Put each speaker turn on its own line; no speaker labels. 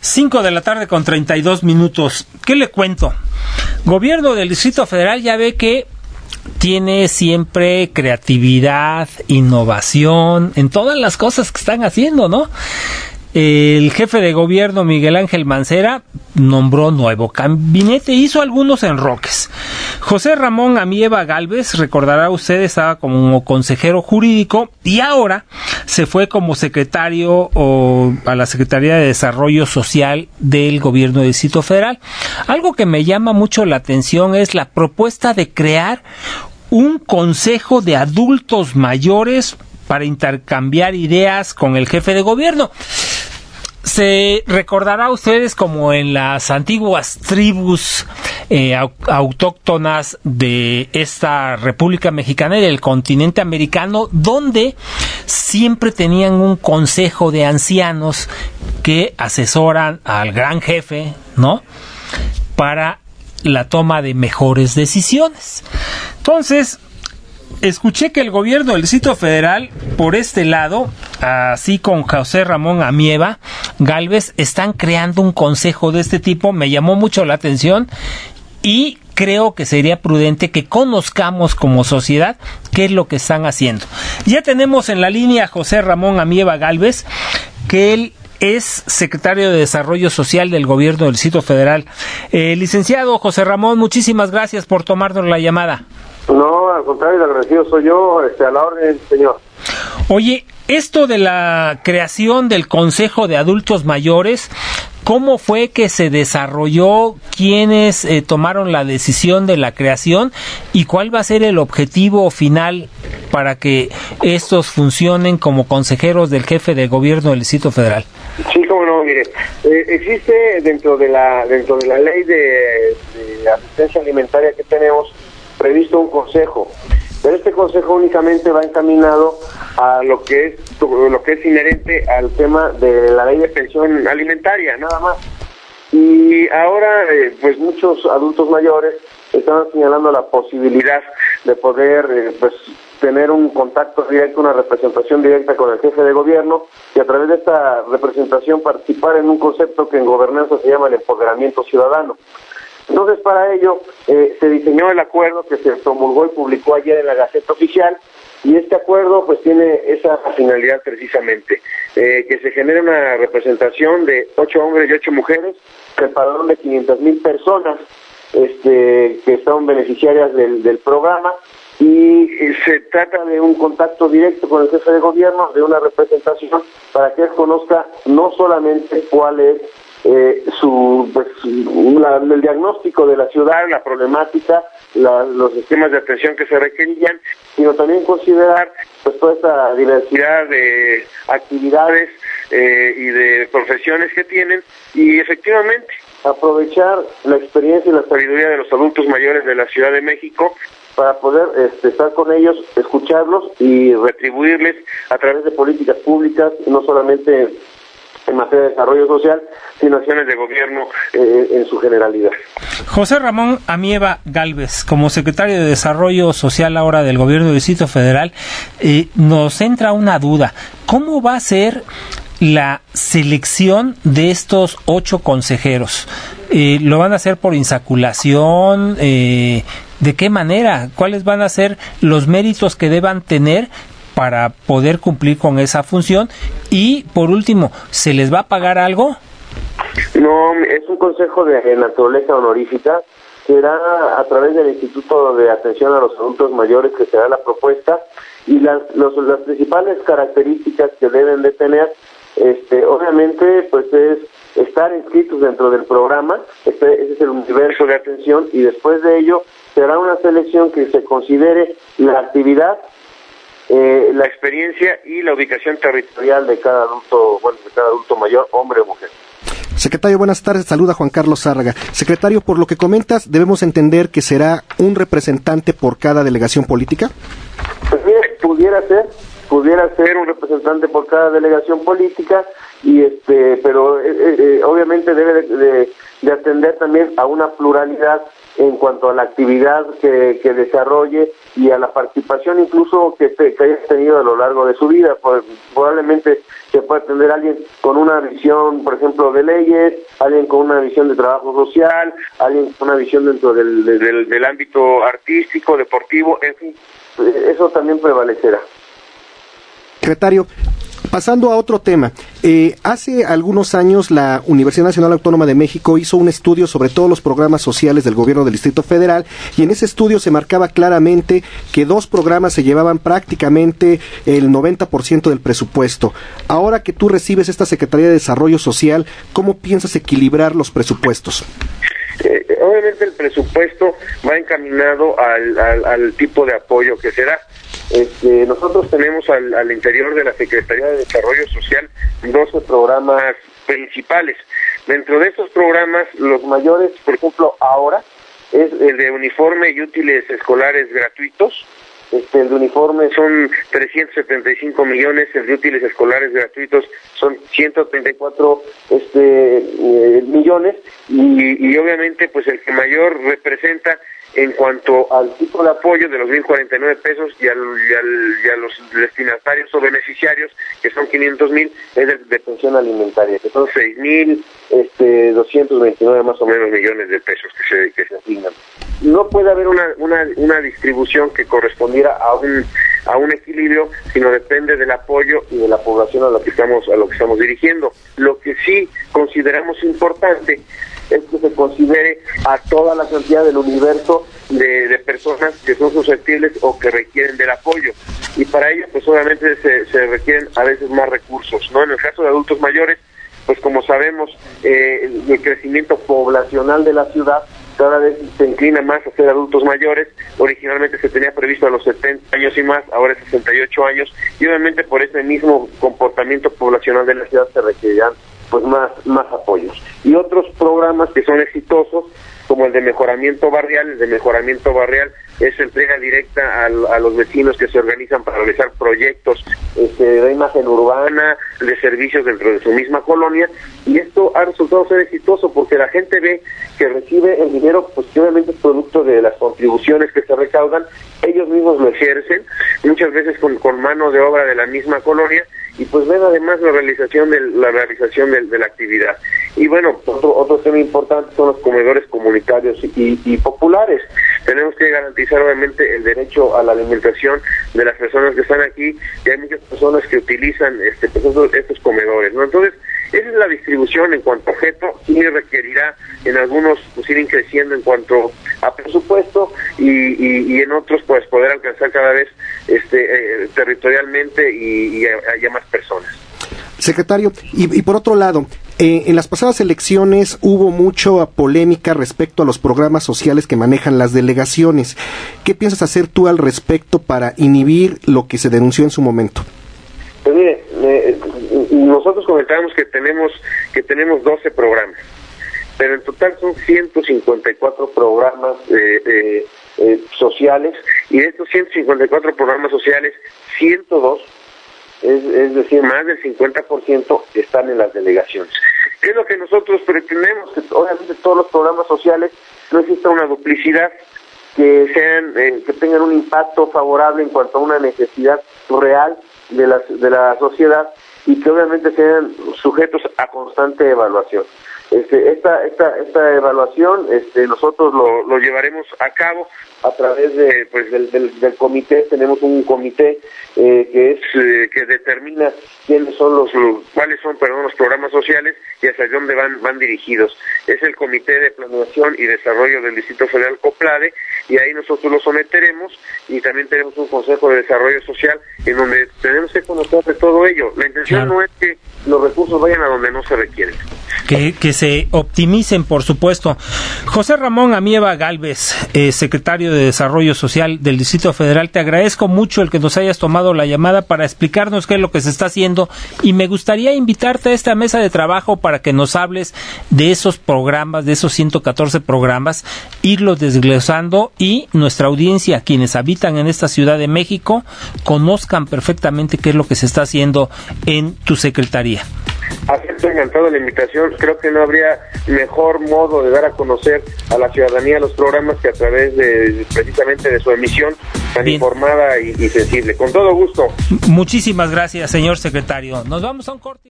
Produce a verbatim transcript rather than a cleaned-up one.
Cinco de la tarde con treinta y dos minutos. ¿Qué le cuento? Gobierno del Distrito Federal ya ve que tiene siempre creatividad, innovación en todas las cosas que están haciendo, ¿no? El jefe de gobierno, Miguel Ángel Mancera, nombró nuevo gabinete, hizo algunos enroques. José Ramón Amieva Gálvez, recordará usted, estaba como consejero jurídico y ahora se fue como secretario o a la Secretaría de Desarrollo Social del Gobierno del Distrito Federal. Algo que me llama mucho la atención es la propuesta de crear un consejo de adultos mayores para intercambiar ideas con el jefe de gobierno. Se recordará a ustedes como en las antiguas tribus eh, autóctonas de esta República Mexicana y del continente americano, donde siempre tenían un consejo de ancianos que asesoran al gran jefe, ¿no?, para la toma de mejores decisiones. Entonces, escuché que el gobierno del Distrito Federal, por este lado, así con José Ramón Amieva Gálvez, están creando un consejo de este tipo. Me llamó mucho la atención y creo que sería prudente que conozcamos como sociedad qué es lo que están haciendo. Ya tenemos en la línea a José Ramón Amieva Gálvez, que él es secretario de Desarrollo Social del Gobierno del Distrito Federal. Eh, licenciado José Ramón, muchísimas gracias por tomarnos la llamada.
No, al contrario, el agradecido soy yo, este, a la orden, señor.
Oye, esto de la creación del Consejo de Adultos Mayores, ¿cómo fue que se desarrolló? ¿Quiénes eh, tomaron la decisión de la creación? ¿Y cuál va a ser el objetivo final para que estos funcionen como consejeros del jefe de gobierno del Distrito Federal?
Sí, cómo no, mire, eh, existe dentro de la dentro de la ley de, de asistencia alimentaria que tenemos previsto un consejo, pero este consejo únicamente va encaminado a lo que es lo que es inherente al tema de la ley de pensión alimentaria, nada más. Y ahora, eh, pues muchos adultos mayores están señalando la posibilidad de poder, eh, pues, tener un contacto directo, una representación directa con el jefe de gobierno y a través de esta representación participar en un concepto que en gobernanza se llama el empoderamiento ciudadano. Entonces, para ello, eh, se diseñó el acuerdo que se promulgó y publicó ayer en la Gaceta Oficial, y este acuerdo pues tiene esa finalidad precisamente, eh, que se genere una representación de ocho hombres y ocho mujeres, del padrón de quinientas mil personas este, que son beneficiarias del, del programa, y eh, se trata de un contacto directo con el jefe de gobierno, de una representación para que él conozca no solamente cuál es Eh, su pues la, el diagnóstico de la ciudad, la problemática, la, los esquemas de atención que se requerían, sino también considerar pues toda esta diversidad de actividades eh, y de profesiones que tienen, y efectivamente aprovechar la experiencia y la sabiduría de los adultos mayores de la Ciudad de México para poder este, estar con ellos, escucharlos y retribuirles a través de políticas públicas, no solamente en materia de desarrollo social, sino acciones de gobierno eh, en su generalidad.
José Ramón Amieva Gálvez, como secretario de Desarrollo Social ahora del Gobierno del Distrito Federal, eh, nos entra una duda. ¿Cómo va a ser la selección de estos ocho consejeros? Eh, ¿Lo van a hacer por insaculación? Eh, ¿De qué manera? ¿Cuáles van a ser los méritos que deban tener para poder cumplir con esa función? Y, por último, ¿se les va a pagar algo?
No, es un consejo de naturaleza honorífica. Será a través del Instituto de Atención a los Adultos Mayores que será la propuesta, y las, los, las principales características que deben de tener, este, obviamente, pues es estar inscritos dentro del programa. Este, ese es el universo de atención, y después de ello será una selección que se considere la actividad, Eh, la experiencia y la ubicación territorial de cada adulto, bueno, de cada adulto mayor, hombre o mujer.
Secretario, buenas tardes, saluda Juan Carlos Zárraga. Secretario, por lo que comentas, ¿debemos entender que será un representante por cada delegación política?
Pues mire, pudiera ser, pudiera ser un representante por cada delegación política, y este, pero eh, eh, obviamente debe de, de, de atender también a una pluralidad en cuanto a la actividad que, que desarrolle y a la participación incluso que, te, que haya tenido a lo largo de su vida. Pues, probablemente se puede atender a alguien con una visión, por ejemplo, de leyes, alguien con una visión de trabajo social, alguien con una visión dentro del, del, del ámbito artístico, deportivo, en fin, eso también prevalecerá.
Secretario, pasando a otro tema, eh, hace algunos años la Universidad Nacional Autónoma de México hizo un estudio sobre todos los programas sociales del gobierno del Distrito Federal, y en ese estudio se marcaba claramente que dos programas se llevaban prácticamente el noventa por ciento del presupuesto. Ahora que tú recibes esta Secretaría de Desarrollo Social, ¿cómo piensas equilibrar los presupuestos?
Eh, obviamente el presupuesto va encaminado al, al, al tipo de apoyo que se da. Este, nosotros tenemos al, al interior de la Secretaría de Desarrollo Social doce programas principales. Dentro de esos programas, los mayores, por ejemplo, ahora, es el de uniforme y útiles escolares gratuitos. Este, el de uniforme son trescientos setenta y cinco millones, el de útiles escolares gratuitos son ciento treinta y cuatro este, eh, millones, y, y obviamente pues el que mayor representa en cuanto al tipo de apoyo de los mil cuarenta y nueve pesos y, al, y, al, y a los destinatarios o beneficiarios, que son quinientos mil, es de, de pensión alimentaria, que son seis mil este, doscientos veintinueve más o menos millones de pesos que se, que se asignan. No puede haber una, una, una distribución que correspondiera a un a un equilibrio, sino depende del apoyo y de la población a lo que estamos a lo que estamos dirigiendo. Lo que sí consideramos importante es que se considere a toda la cantidad del universo de, de personas que son susceptibles o que requieren del apoyo, y para ello pues obviamente se, se requieren a veces más recursos, ¿no? En el caso de adultos mayores, pues como sabemos, eh, el crecimiento poblacional de la ciudad cada vez se inclina más a ser adultos mayores. Originalmente se tenía previsto a los setenta años y más, ahora es sesenta y ocho años, y obviamente por ese mismo comportamiento poblacional de la ciudad se requerirán pues más, más apoyos. Y otros programas que son exitosos, como el de mejoramiento barrial. El de mejoramiento barrial es entrega directa al, a los vecinos que se organizan para realizar proyectos este, de imagen urbana, de servicios dentro de su misma colonia, y esto ha resultado ser exitoso porque la gente ve que recibe el dinero, pues que obviamente es producto de las contribuciones que se recaudan, ellos mismos lo ejercen, muchas veces con, con mano de obra de la misma colonia, y pues ven además la realización de la realización de, de la actividad. Y bueno, otro otro tema importante son los comedores comunitarios y, y populares. Tenemos que garantizar obviamente el derecho a la alimentación de las personas que están aquí, y hay muchas personas que utilizan este pues estos, estos comedores, ¿no? Entonces, esa es la distribución en cuanto a objeto, y requerirá en algunos pues ir creciendo en cuanto a presupuesto, y, y, y en otros pues poder alcanzar cada vez este eh, territorialmente y, y haya más personas.
Secretario, y, y por otro lado, eh, en las pasadas elecciones hubo mucha polémica respecto a los programas sociales que manejan las delegaciones. ¿Qué piensas hacer tú al respecto para inhibir lo que se denunció en su momento?
Pues mire, eh, nosotros comentábamos que tenemos que tenemos doce programas, pero en total son ciento cincuenta y cuatro programas eh, eh, eh, sociales, y de estos ciento cincuenta y cuatro programas sociales, ciento dos, es, es decir, más del cincuenta por ciento están en las delegaciones. ¿Qué es lo que nosotros pretendemos? Que obviamente todos los programas sociales no exista una duplicidad, que sean eh, que tengan un impacto favorable en cuanto a una necesidad real de la, de la sociedad, y que obviamente sean sujetos a constante evaluación. Este, esta, esta, esta evaluación, este, nosotros lo, lo llevaremos a cabo a través de, pues, del, del, del comité. Tenemos un comité eh, que es eh, que determina quiénes son los, los cuáles son, perdón, los programas sociales y hacia dónde van van dirigidos. Es el Comité de Planeación y Desarrollo del Distrito Federal, COPLADE, y ahí nosotros lo someteremos, y también tenemos un Consejo de Desarrollo Social en donde tenemos que conocer de todo ello. La intención claro. no es que los recursos vayan a donde no se requieren.
Que, que se optimicen, por supuesto. José Ramón Amieva Gálvez, eh, secretario de Desarrollo Social del Distrito Federal, te agradezco mucho el que nos hayas tomado la llamada para explicarnos qué es lo que se está haciendo, y me gustaría invitarte a esta mesa de trabajo para que nos hables de esos programas, de esos ciento catorce programas, irlos desglosando, y nuestra audiencia, quienes habitan en esta Ciudad de México, conozcan perfectamente qué es lo que se está haciendo en tu secretaría.
Acepto encantado la invitación. Creo que no habría mejor modo de dar a conocer a la ciudadanía los programas que a través de precisamente de su emisión tan Bien. informada y, y sensible. Con todo gusto.
Muchísimas gracias, señor secretario. Nos vamos a un corte.